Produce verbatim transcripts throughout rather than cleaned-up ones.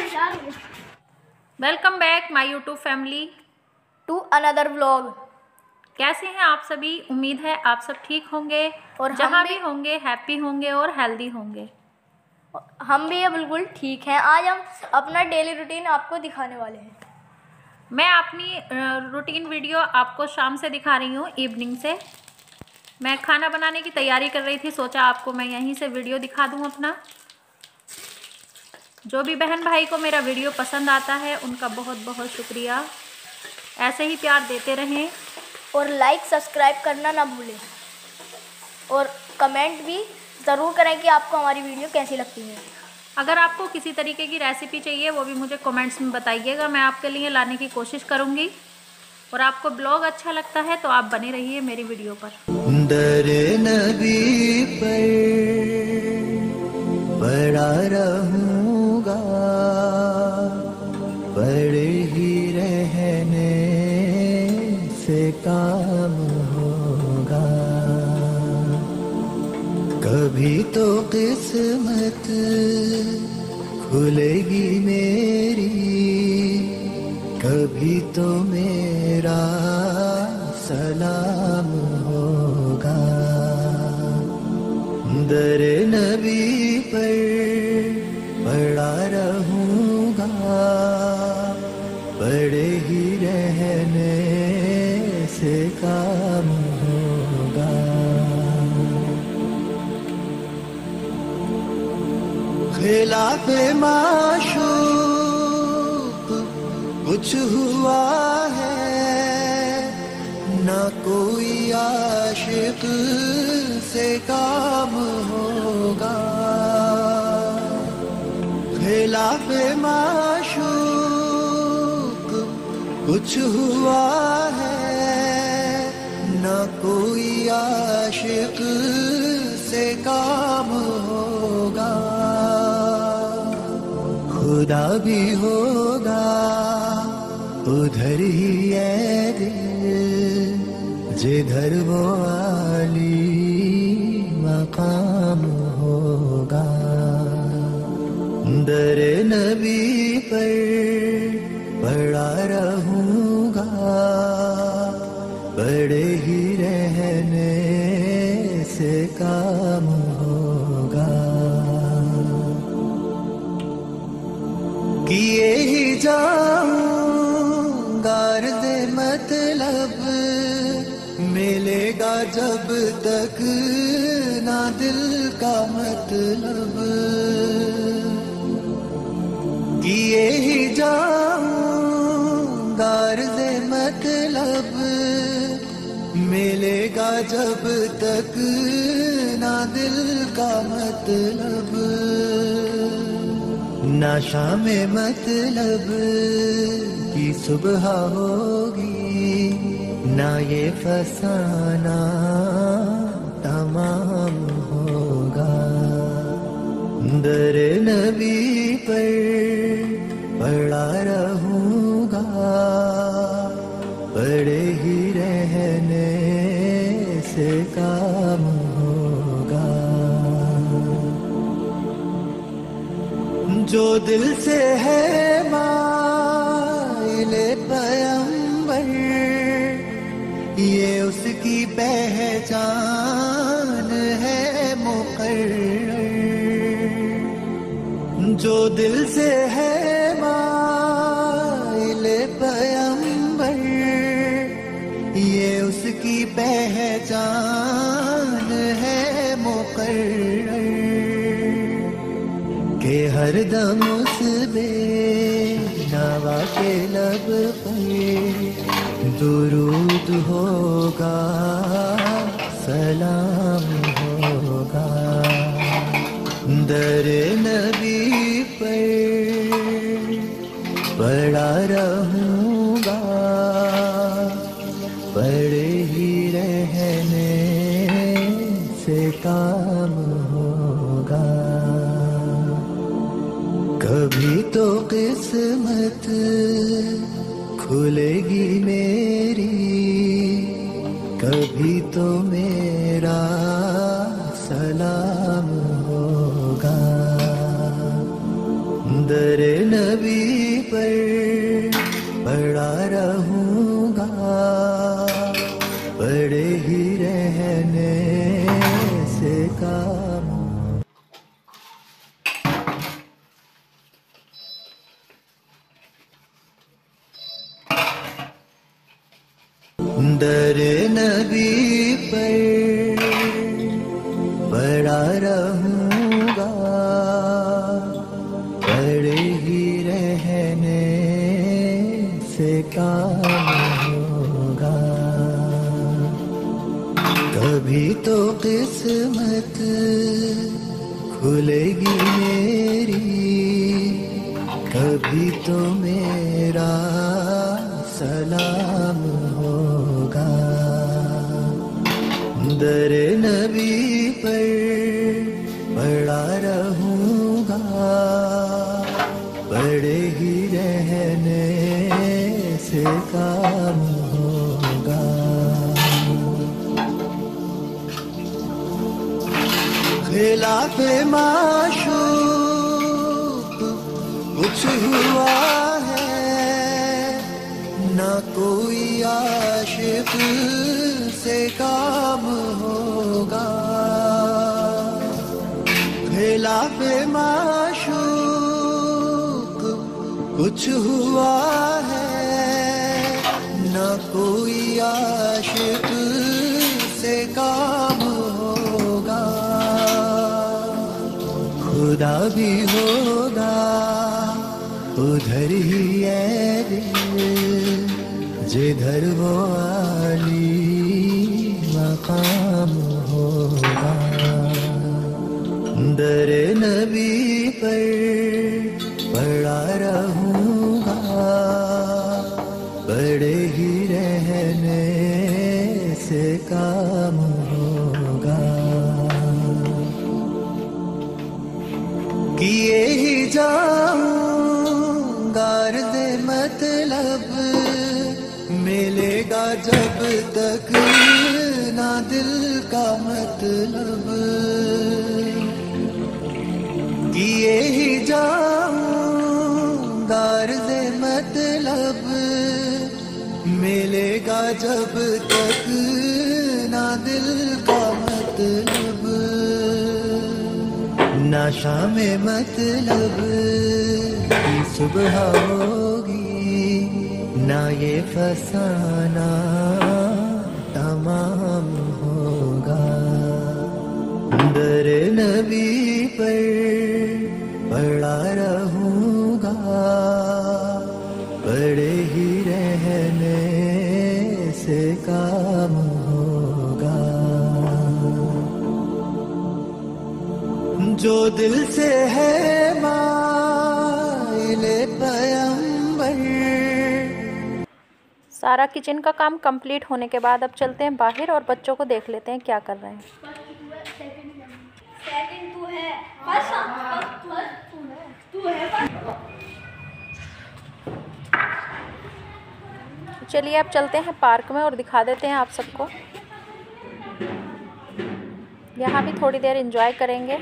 Welcome back my YouTube family to another vlog. कैसे हैं आप सभी? उम्मीद है आप सब ठीक होंगे और जहाँ भी होंगे हैप्पी होंगे और हेल्दी होंगे। हम भी ये बिल्कुल ठीक हैं। आज हम अपना डेली रूटीन आपको दिखाने वाले हैं। मैं अपनी रूटीन वीडियो आपको शाम से दिखा रही हूँ, इवनिंग से। मैं खाना बनाने की तैयारी कर रही थी, सोचा आपको मैं यहीं से वीडियो दिखा दूँ अपना। जो भी बहन भाई को मेरा वीडियो पसंद आता है उनका बहुत बहुत शुक्रिया। ऐसे ही प्यार देते रहें और लाइक सब्सक्राइब करना ना भूलें और कमेंट भी ज़रूर करें कि आपको हमारी वीडियो कैसी लगती है। अगर आपको किसी तरीके की रेसिपी चाहिए वो भी मुझे कमेंट्स में बताइएगा, मैं आपके लिए लाने की कोशिश करूँगी। और आपको ब्लॉग अच्छा लगता है तो आप बने रहिए मेरी वीडियो पर। दरे नबी पर पड़ा रहूँगा, पड़े ही रहने से काम होगा। कभी तो किस्मत खुलेगी मेरी, कभी तो मेरा सलाम होगा। दरे नबी पर पड़ा रहूँगा, पड़े ही रहने से काम होगा। खिलाफ माशूक कुछ हुआ है, ना कोई आशिक से काम होगा। खिलाफ माशूक कुछ हुआ है, ना कोई आशिक से काम होगा। खुदा भी होगा उधर ही है दिल, जिधर वो आली मकाम होगा। दरे नबी पर पड़ा रहूँगा, पड़े ही रहने से काम होगा। किए ही जाऊंगा अर्ज़े मतलब, मिलेगा जब तक ना दिल का मतलब। किए ही जाऊंगा अर्ज़े मतलब, मिलेगा जब तक ना दिल का मतलब। ना शाम मतलब की सुबह होगी, ना ये फसाना तमाम होगा। दर नबी पर पड़ा रहूँगा, पड़े ही रहने से काम होगा। जो दिल से है माइले पैगंबर, ये उसकी पहचान है मुकर्रर। जो दिल से है माइले पैगंबर, ये उसकी पहचान है मुकर्रर। के हर दम उस बेनवा के लब पर दुरूद होगा, सलाम होगा। दर नबी पर पड़ा रहूँगा, पड़े ही रहने से काम होगा। कभी तो किस्मत खुलेगी मेरी, कभी तो मेरा सलाम होगा। दर नबी पर पड़ा रहूंगा, पड़े ही रहने से काम। दर नबी पर पड़ा रहूंगा, पड़े ही रहने से काम होगा। कभी तो किस्मत खुलेगी मेरी, कभी तो मेरा सलाम होगा। दर नबी पर पड़ा रहूंगा, पड़े ही रहने से काम होगा। खिलाफे माशूक कुछ हुआ है, ना कोई आशिक से काम होगा। खिलाफे माशूक कुछ हुआ है, ना कोई आशिक से काम होगा। खुदा भी होगा उधर ही है दिल, जिधर वो आली मकाम होगा। दर नबी पर पड़ा रहूंगा, पड़े ही रहने से काम होगा। किए ही जाऊंगा अर्ज़े मतलब, मिलेगा जब तक ना दिल का मतलब। किए ही जाऊंगा अर्ज़े मतलब, मिलेगा जब तक ना दिल का मतलब। ना शाम मतलब की सुबह होगी, ना ये फसाना तमाम होगा। दर नबी पर पड़ा रहूंगा, पड़े ही रहने से काम होगा। जो दिल से है माइले पैगंबर। सारा किचन का काम कंप्लीट होने के बाद अब चलते हैं बाहर और बच्चों को देख लेते हैं क्या कर रहे हैं। चलिए अब चलते हैं पार्क में और दिखा देते हैं आप सबको। यहाँ भी थोड़ी देर एंजॉय करेंगे।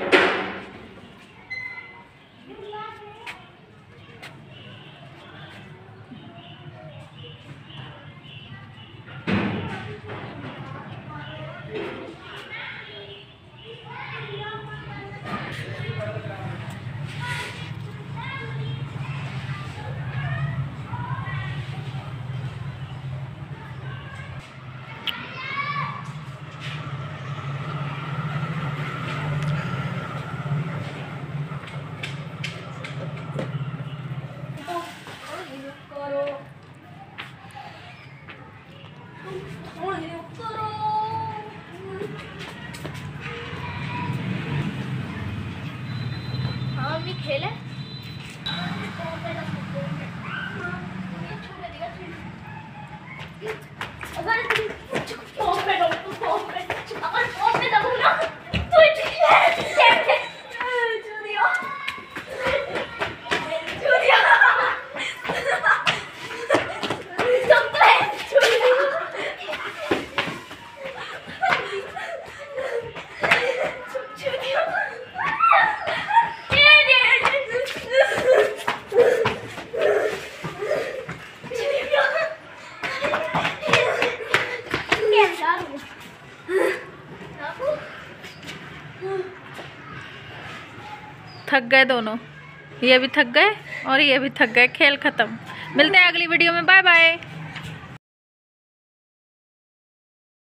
थक गए दोनों, ये भी थक गए और ये भी थक गए। खेल खत्म। मिलते हैं अगली वीडियो में। Bye bye.